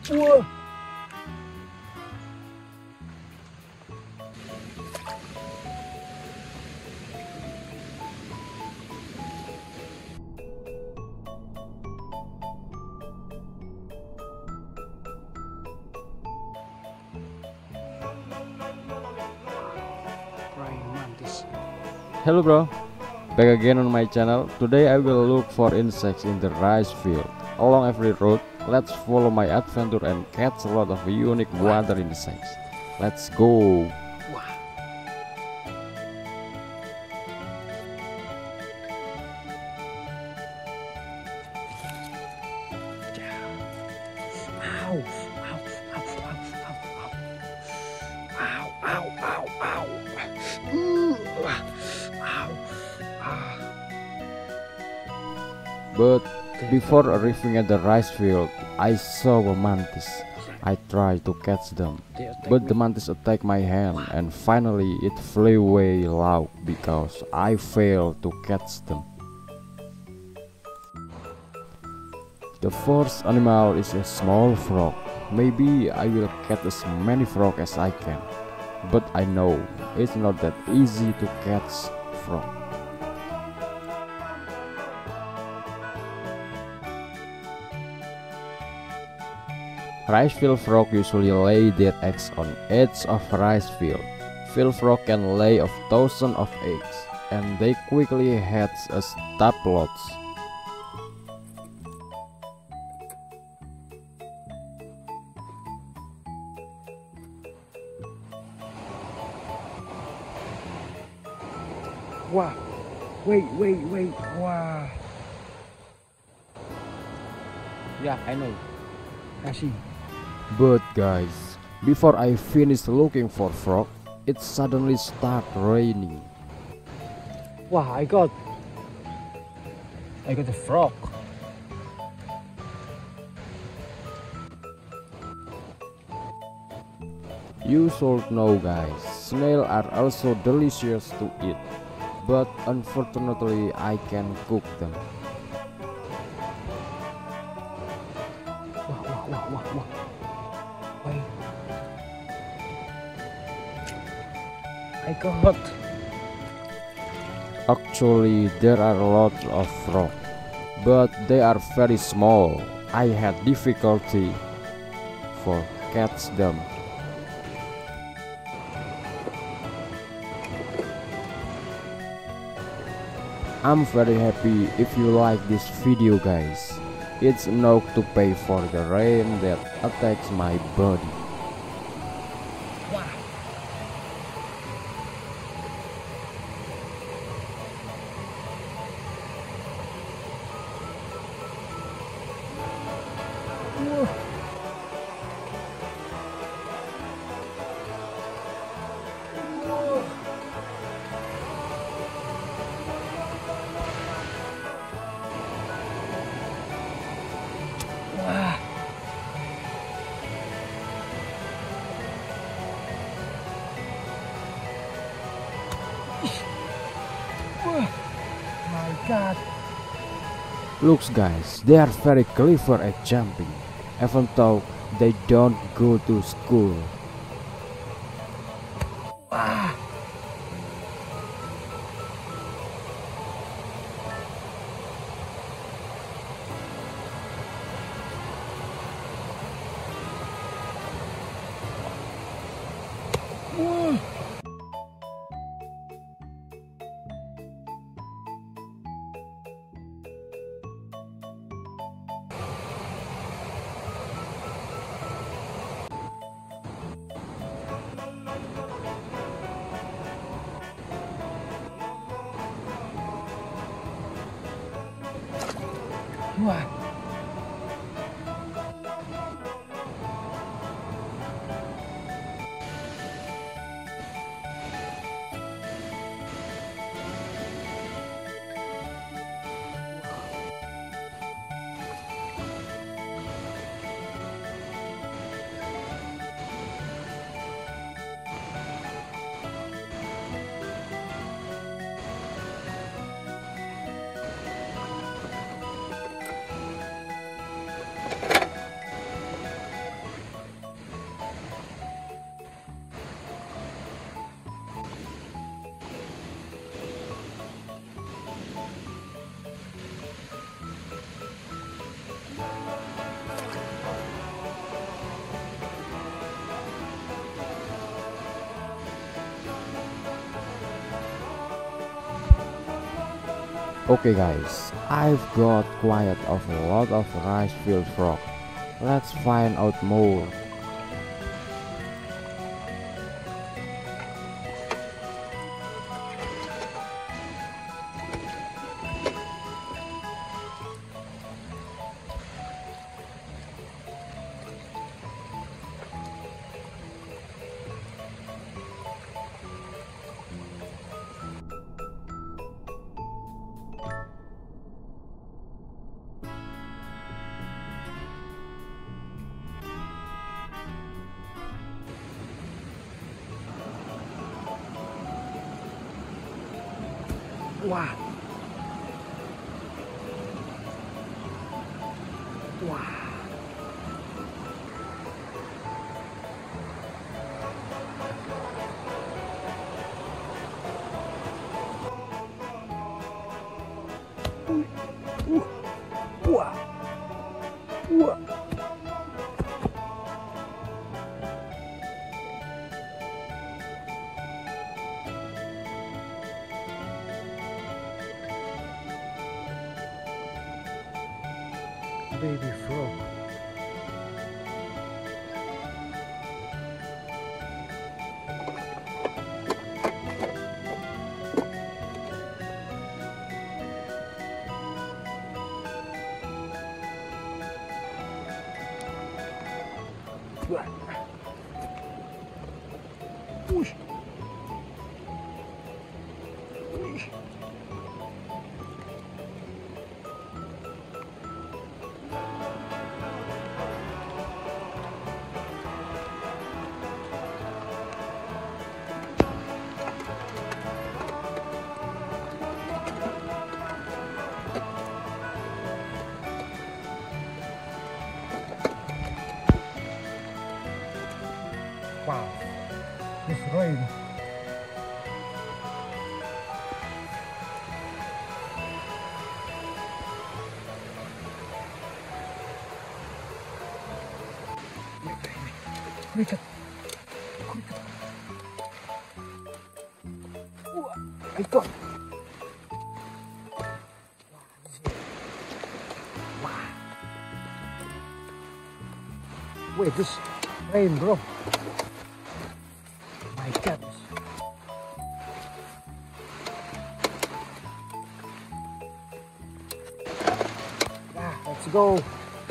Wah. Hello bro, back again on my channel. Today I will look for insects in the rice field. Along every road, let's follow my adventure and catch a lot of unique water insects. Let's go! Ow, ow, ow, ow, ow, ow, ow, ow, ow. Ow. But before arriving at the rice field, I saw a mantis. I tried to catch them, but the mantis attacked my hand and finally it flew away loud because I failed to catch them. The first animal is a small frog. Maybe I will catch as many frogs as I can, but I know it's not that easy to catch frog. Rice field frog usually lay their eggs on edge of rice field. Field frog can lay of thousands of eggs, and they quickly hatch as tadpoles. Wow. Wait. Wow. Yeah, I know. I see. But guys, before I finish looking for frog, it suddenly started raining. Wow, I got a frog. You should know guys, snails are also delicious to eat, but unfortunately I can cook them. Wow. Wait. I got. Actually there are lots of frogs, but they are very small. I had difficulty for catch them. I'm very happy if you like this video guys. It's enough to pay for the rain that attacks my body. My God. Looks guys, they are very clever at jumping, even though they don't go to school. Wah. Okay guys, I've got quite of a lot of rice field frog. Let's find out more. Wow. Wow. Wah. Wah. Baby frog. Uy. Uy. Wow, it's rain. Kurikat. Kurikat. Wah, itu. Wow. Wait, this rain, bro. My God. Let's go.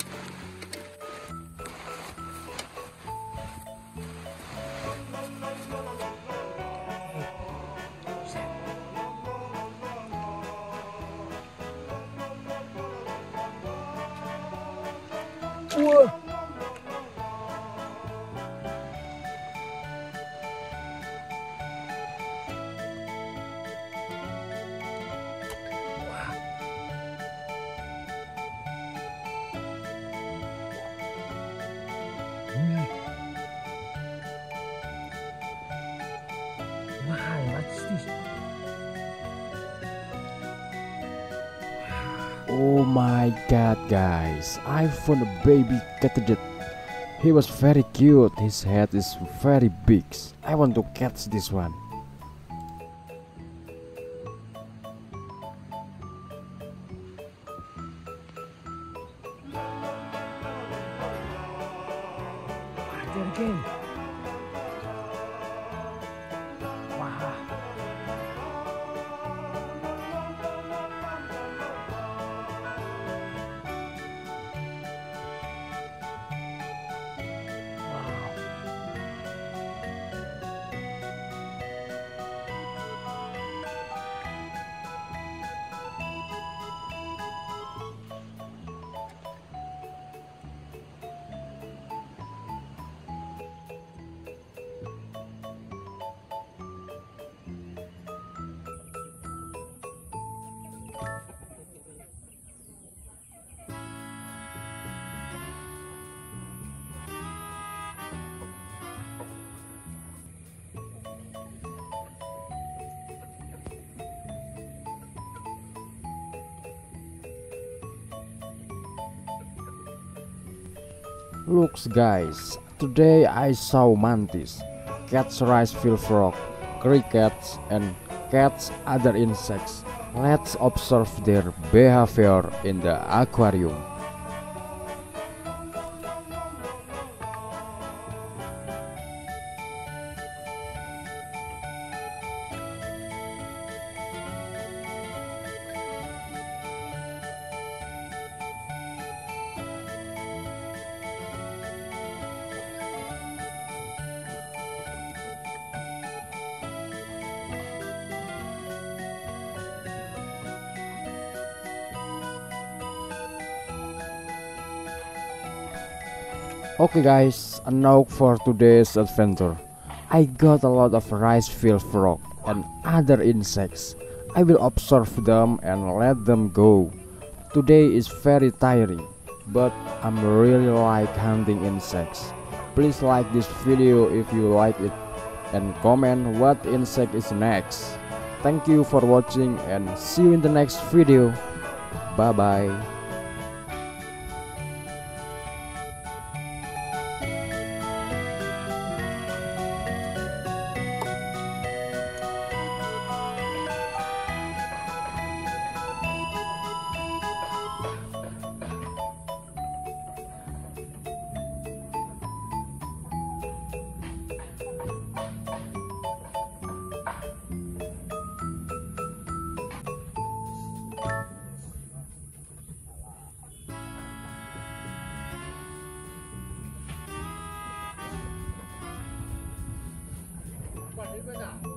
Whoa. Wow, what's this? Oh my god guys, I found a baby katydid. He was very cute, his head is very big. I want to catch this one. There again. Wow. Looks guys, today I saw mantis, cats rice field frog, crickets and cats other insects. Let's observe their behavior in the aquarium. Okay guys, enough for today's adventure. I got a lot of rice-filled frog and other insects. I will observe them and let them go. Today is very tiring, but I'm really like hunting insects. Please like this video if you like it and comment what insect is next. Thank you for watching and see you in the next video. Bye bye. Quản lý cơ sở.